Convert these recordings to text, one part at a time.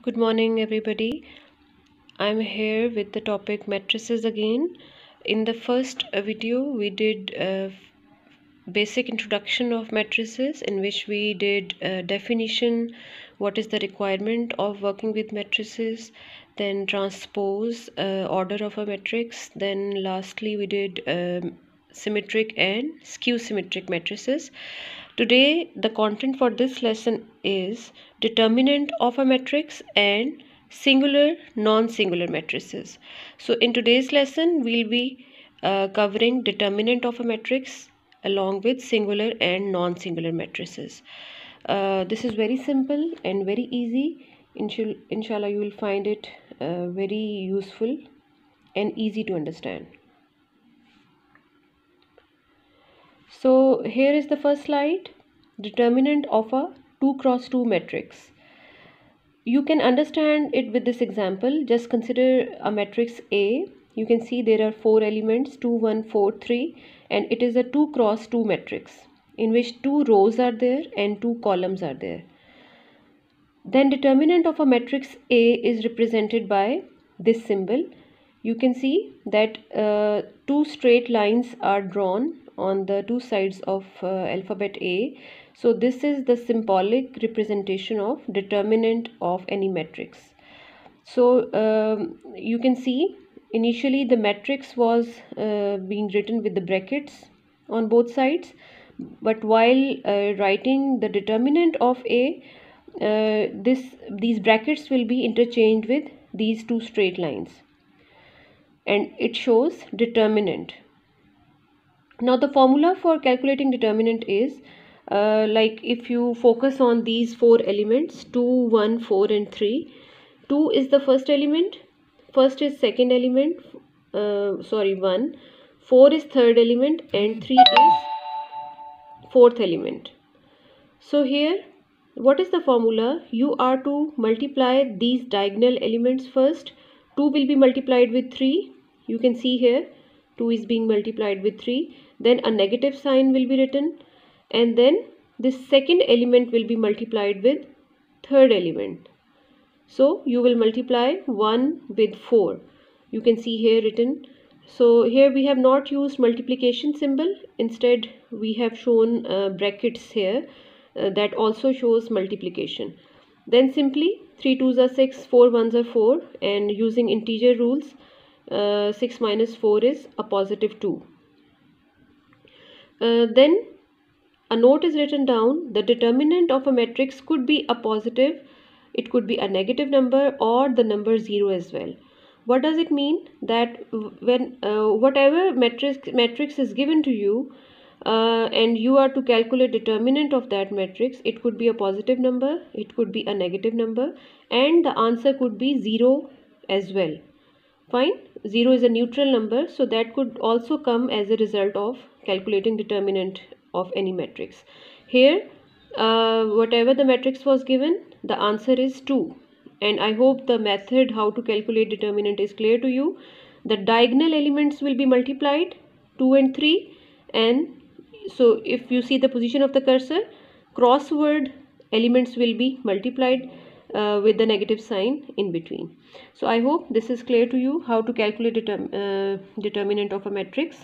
Good morning, everybody. I'm here with the topic matrices again. In the first video, we did a basic introduction of matrices, in which we did a definition, what is the requirement of working with matrices, then transpose order of a matrix, then lastly we did symmetric and skew symmetric matrices. Today, the content for this lesson is determinant of a matrix and singular, non-singular matrices. So in today's lesson, we'll be covering determinant of a matrix along with singular and non-singular matrices. This is very simple and very easy. Inshallah, you will find it very useful and easy to understand. So here is the first slide, determinant of a 2 cross 2 matrix. You can understand it with this example. Just consider a matrix A. You can see there are 4 elements, 2, 1, 4, 3, and it is a 2 cross 2 matrix in which 2 rows are there and 2 columns are there. Then determinant of a matrix A is represented by this symbol. You can see that 2 straight lines are drawn on the 2 sides of alphabet A. So this is the symbolic representation of determinant of any matrix. So you can see initially the matrix was being written with the brackets on both sides, but while writing the determinant of A, these brackets will be interchanged with these 2 straight lines, and it shows determinant. Now the formula for calculating determinant is like if you focus on these 4 elements, 2, 1, 4 and 3. 2 is the first element, first is second element, 1, 4 is third element and 3 is fourth element. So here what is the formula? You are to multiply these diagonal elements first. 2 will be multiplied with 3. You can see here 2 is being multiplied with 3. Then a negative sign will be written, and then this second element will be multiplied with third element. So you will multiply 1 with 4. You can see here written. So here we have not used multiplication symbol. Instead we have shown brackets here that also shows multiplication. Then simply 3 2s are 6, 4 1s are 4, and using integer rules 6 minus 4 is a positive 2. Then a note is written down. The determinant of a matrix could be a positive, it could be a negative number, or the number 0 as well. What does it mean? That when whatever matrix is given to you and you are to calculate determinant of that matrix, it could be a positive number, it could be a negative number, and the answer could be 0 as well. Fine, 0 is a neutral number, so that could also come as a result of calculating determinant of any matrix. Here whatever the matrix was given, the answer is 2, and I hope the method how to calculate determinant is clear to you. The diagonal elements will be multiplied, 2 and 3, and so if you see the position of the cursor, crossword elements will be multiplied with the negative sign in between. So I hope this is clear to you how to calculate determinant of a matrix.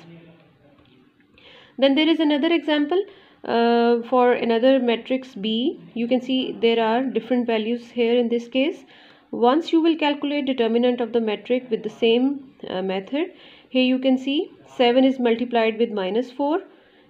Then there is another example for another matrix B. You can see there are different values here in this case. Once you will calculate determinant of the matrix with the same method, here you can see 7 is multiplied with minus 4.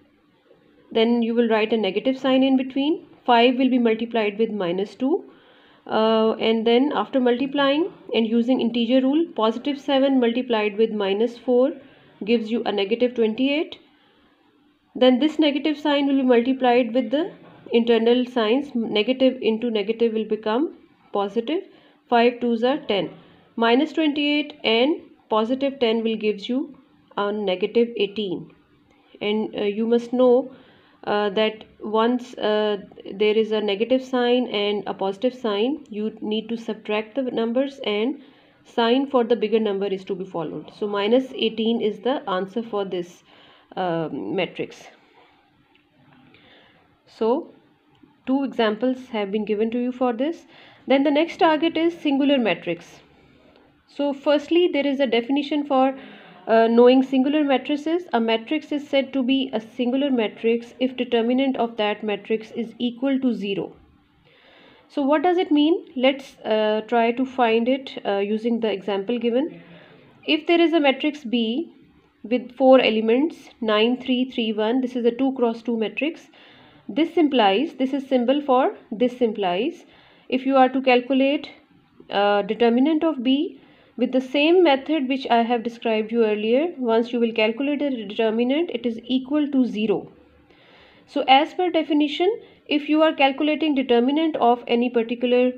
Then you will write a negative sign in between. 5 will be multiplied with minus 2. And then after multiplying and using integer rule, positive 7 multiplied with minus 4 gives you a negative 28. Then this negative sign will be multiplied with the internal signs. Negative into negative will become positive. 5 2s are 10. Minus 28 and positive 10 will gives you a negative 18. And you must know that once there is a negative sign and a positive sign, you need to subtract the numbers and sign for the bigger number is to be followed. So minus 18 is the answer for this matrix. So 2 examples have been given to you for this. Then the next target is singular matrix. So firstly, there is a definition for knowing singular matrices. A matrix is said to be a singular matrix if determinant of that matrix is equal to 0. So what does it mean? Let's try to find it using the example given. If there is a matrix B with 4 elements 9, 3, 3, 1, this is a 2 cross 2 matrix. This implies, this is symbol for this implies, if you are to calculate determinant of B with the same method which I have described you earlier, once you will calculate the determinant, it is equal to 0. So as per definition, if you are calculating determinant of any particular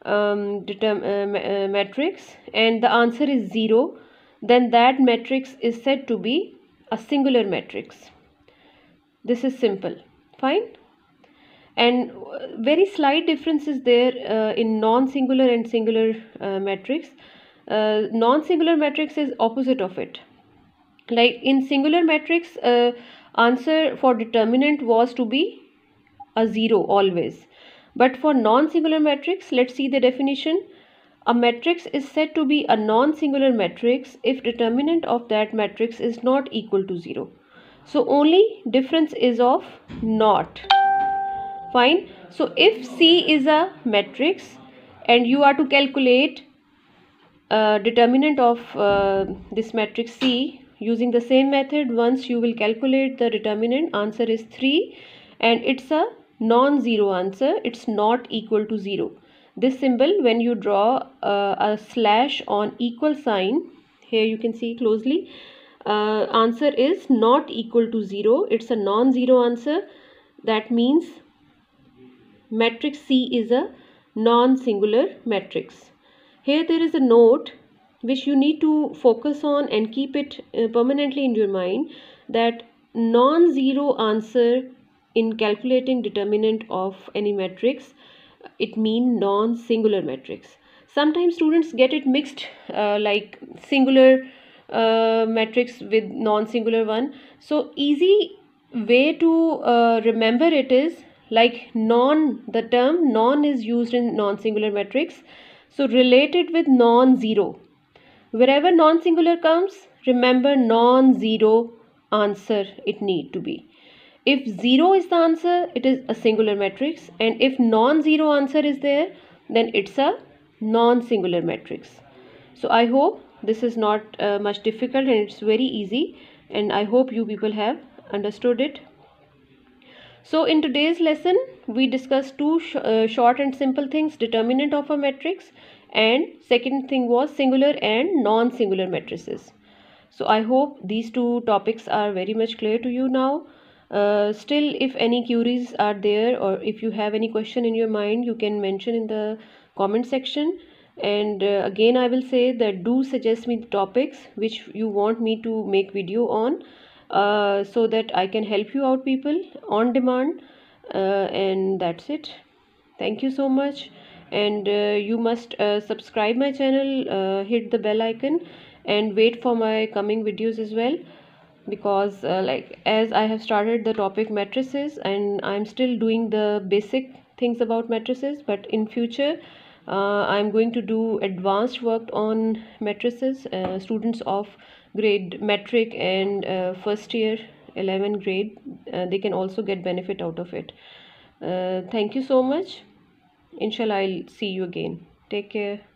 matrix and the answer is 0, then that matrix is said to be a singular matrix. This is simple. Fine. And very slight difference is there in non-singular and singular matrix. Non-singular matrix is opposite of it. Like in singular matrix, answer for determinant was to be a 0 always. But for non-singular matrix, let's see the definition. A matrix is said to be a non-singular matrix if determinant of that matrix is not equal to 0. So only difference is of not. Fine. So if C is a matrix and you are to calculate determinant of this matrix C using the same method, once you will calculate the determinant, answer is 3 and it's a non-zero answer. It's not equal to 0. This symbol, when you draw a slash on equal sign, here you can see closely, answer is not equal to 0. It's a non-zero answer. That means matrix C is a non-singular matrix. Here there is a note which you need to focus on and keep it permanently in your mind, that non-zero answer in calculating determinant of any matrix, it means non-singular matrix. Sometimes students get it mixed, like singular matrix with non-singular one. So easy way to remember it is like the term non is used in non-singular matrix. So relate it with non-zero. Wherever non-singular comes, remember non-zero answer it need to be. If 0 is the answer, it is a singular matrix, and if non-zero answer is there, then it's a non-singular matrix. So I hope this is not much difficult and it's very easy, and I hope you people have understood it. So in today's lesson, we discussed two short and simple things: determinant of a matrix, and second thing was singular and non-singular matrices. So I hope these two topics are very much clear to you now. Still, if any queries are there or if you have any question in your mind, you can mention in the comment section. And again, I will say that do suggest me the topics which you want me to make video on, so that I can help you out people on demand. And that's it. Thank you so much. And you must subscribe my channel, hit the bell icon, and wait for my coming videos as well, because like as I have started the topic matrices and I'm still doing the basic things about matrices, but in future I'm going to do advanced work on matrices. Students of grade metric and first year 11 grade, they can also get benefit out of it. Thank you so much. Inshallah, I'll see you again. Take care.